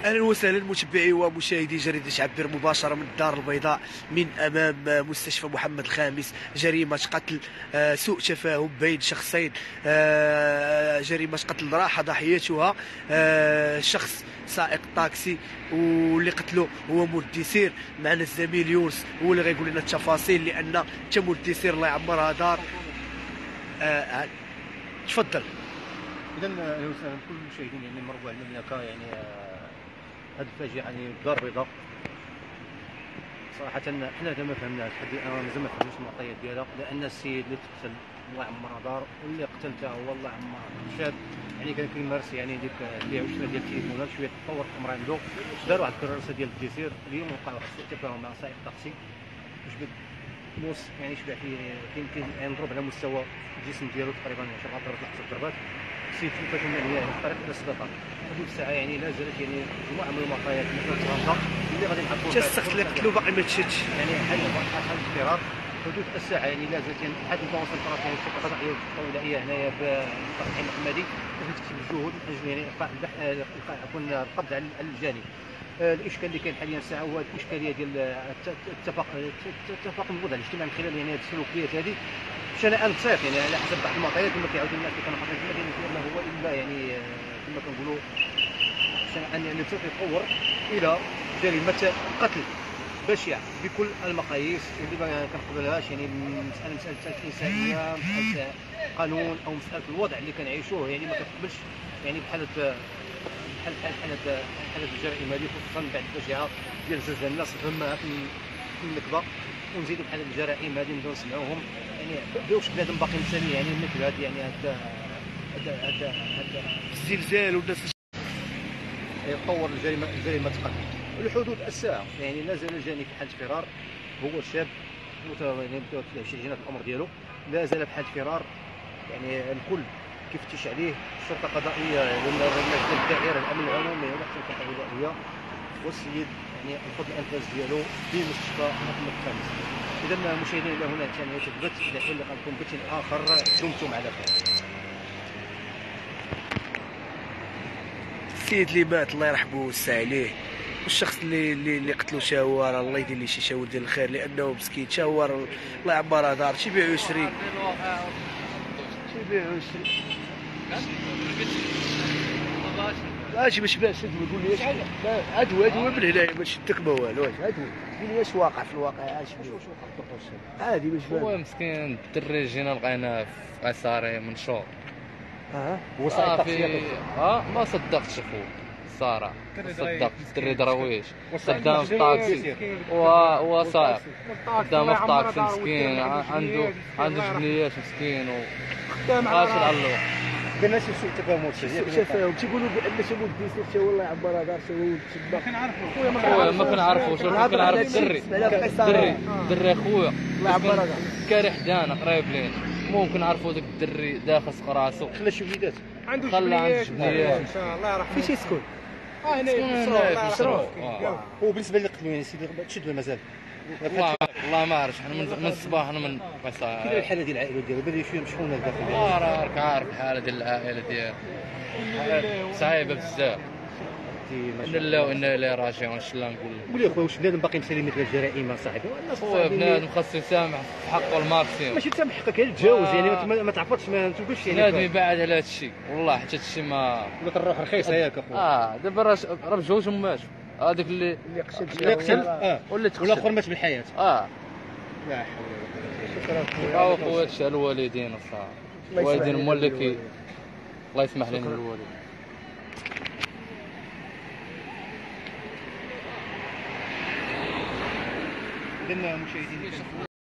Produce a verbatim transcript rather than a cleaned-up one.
اهلا وسهلا متابعي ومشاهدي جريده عبر مباشره من الدار البيضاء من امام مستشفى محمد الخامس. جريمه قتل، آه، سوء تفاهم بين شخصين، آه، جريمه قتل راح ضحيتها آه، شخص سائق طاكسي، واللي قتله هو مدسير. معنا الزميل يونس هو اللي غيقول لنا التفاصيل، لان انت مدسير الله يعمرها دار. آه، تفضل. اذا اهلا وسهلا بكل المشاهدين. يعني مروا على المملكه، يعني هذه الفاجعه يعني الدار البيضاء. صراحه حنا هذا ما فهمناش لحد الان، مازال ما فهمناش المعطيات ديالها، لان السيد اللي تقتل الله يعمرها دار، واللي قتلته هو الله يعمرها شاب، يعني كان كيمارس يعني ديك البيع والشراء ديال التليفونات. شويه تطور الامر عنده، دار واحد الكراسه ديال الديسير. اليوم وقع واحد سوء تفاهم مع سائق طاكسي، جبد موس يعني شبع فيه، كاين كاين يعني ضرب على مستوى الجسم ديالو تقريبا عشرة ضربات ل خمسة ضربات. السيد تلفات الماليه في الطريق الى السبيطار. هذه الساعه يعني لا زالت يعني مجموعه من المعطيات مثل اللي غادي نعرفوا حتى الشخص اللي قتلو باقي ما تشدش، يعني حاجه حاله اضطراب. حدود الساعه يعني لا زالت يعني حد المتواصل الطرف يعني الشرطه القضائيه والولائيه هنايا بالتقديم المحمدي باش تكتب الجهود من اجل يعني القاء القاء عفوا القبض على الجاني. الاشكال اللي كاين حاليا الساعه هو الاشكاليه ديال التفاق التفاقم الوضع الاجتماعي من خلال يعني هذه السلوكيات هذه بشنآن بسيط، يعني على حسب بعض المعطيات كما كيعاود الناس اللي كانوا قبل المدينه ديالنا هو الا يعني كما كنقولوا شنآن يعني سوف يتطور الى جريمه قتل بشعه بكل المقاييس، واللي ما كنقبلهاش. يعني مساله مساله الانسانيه، مساله قانون او مساله الوضع اللي كنعيشوه، يعني ما كتقبلش يعني بحاله بحال بحال حاله حاله الجرائم هذه، خصوصا بعد الفجعه ديال زلزال الناس فهمها في النكبه، ونزيدوا بحال هاد الجرائم هذه نبداو نسمعوهم يعني بواش بنادم باقي مثالي يعني مثل هاد يعني هاد هاد هاد الزلزال والناس يتطور الجريمه الجريمه تقدم. الحدود الساعه يعني لا زال الجاني في حاله فرار، هو الشاب يعني متوفي جينات الامر ديالو لا زال في حاله فرار. يعني الكل كيفتش عليه، الشرطه القضائيه الدائره الامن العمومي والشرطه الولائيه، والسيد يعني الفضل الانفاس ديالو في مستشفى محمد الخامس. اذا مشاهدينا الى هنا كان يتثبت، الى حين لقاكم بث اخر، دمتم على خير. السيد اللي مات الله يرحمه ويوسع عليه، والشخص اللي اللي, اللي قتلو شاور الله يدير ليه شي شاور ديال الخير، لانه مسكين شاور الله يعمرها دار، تيبيع ويشري تيبيع ويشري ماشي باش باش يقول لي اش عدوى عدوى من هنايا ما شدك ما والو، واش عدوى قول لي اش واقع في الواقع، اش عادي باش هو مسكين الدري جينا لقيناه في عصاري من شهور. اه هو صافي اه ما صدقتش خويا الصراحه، صدقت الدري درويش خدام في الطاكسي و سائق خدام في الطاكسي مسكين، عنده عنده جنيات مسكين وخدام غاشي على الوقت. كنا شي سوء تفاهم سوء تفاهم، تيقولوا بان شي مدير شي والله يعمرها دار شي ولد تما. ما كنعرفوا خويا ما كنعرفوش، كنعرف الدري الدري الدري خويا الله يعمرها دار كاري حدانا قريب لينا، ممكن نعرفوا داك الدري داخل سق راسو خلا شي وليدات عنده جبنيات الله يرحمه. فين يسكن؟ اه هنا في الصروف. هو بالنسبه لي قتلوا يعني سيدي تشد مازال والله والله ما عرفتش، حنا من الصباح حنا من قصا. كيف الحاله ديال العائله ديالو؟ بدا شويه مشحونه الداخل. اه راك عارف الحاله ديال العائله ديالو صعيبه بزاف. ان الله وانا اليه راجعون، اش لا نقول لك. قول لي اخويا، واش بنادم باقي مسالي مثل الجرائم صاحبي؟ خويا بنادم خاصو يسامح في حقه الماكسيموم، ماشي تسامح حقك، هي تجاوز يعني ما تعرفش ما تقولش يعني بنادم يبعد على هذا الشيء والله، حتى هذا الشيء ما ولا الروح رخيصه ياك اخويا. اه دابا راه راه بجوج مات، هذاك اللي اللي قتل اللي قتل اه ولا تقتل ولا اخر مات بالحياه. اه لا حول ولا قوه. شكرا خويا، هادشي على الوالدين الصراحه، الوالدين هما اللي كي الله يسمح لنا الوالدين. إذن مشاهدينا